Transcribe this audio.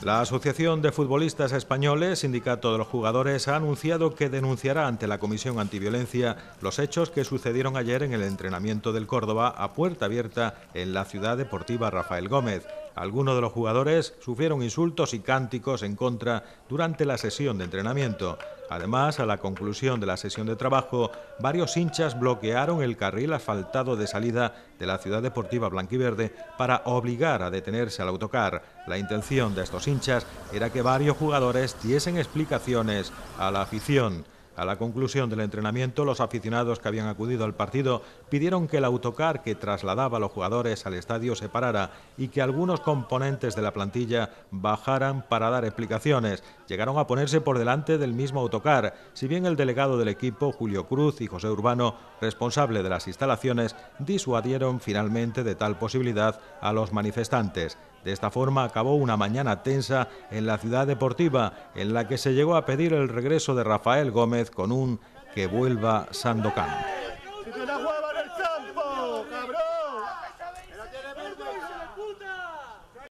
La Asociación de Futbolistas Españoles, sindicato de los jugadores, ha anunciado que denunciará ante la Comisión Antiviolencia los hechos que sucedieron ayer en el entrenamiento del Córdoba a puerta abierta en la Ciudad Deportiva Rafael Gómez. Algunos de los jugadores sufrieron insultos y cánticos en contra durante la sesión de entrenamiento. Además, a la conclusión de la sesión de trabajo, varios hinchas bloquearon el carril asfaltado de salida de la Ciudad Deportiva Blanquiverde para obligar a detenerse al autocar. La intención de estos hinchas era que varios jugadores diesen explicaciones a la afición. A la conclusión del entrenamiento, los aficionados que habían acudido al partido pidieron que el autocar que trasladaba a los jugadores al estadio se parara y que algunos componentes de la plantilla bajaran para dar explicaciones. Llegaron a ponerse por delante del mismo autocar, si bien el delegado del equipo, Julio Cruz, y José Urbano, responsable de las instalaciones, disuadieron finalmente de tal posibilidad a los manifestantes. De esta forma acabó una mañana tensa en la Ciudad Deportiva, en la que se llegó a pedir el regreso de Rafael Gómez con un "que vuelva Sandokan". ¡Si te la juega en el campo, cabrón!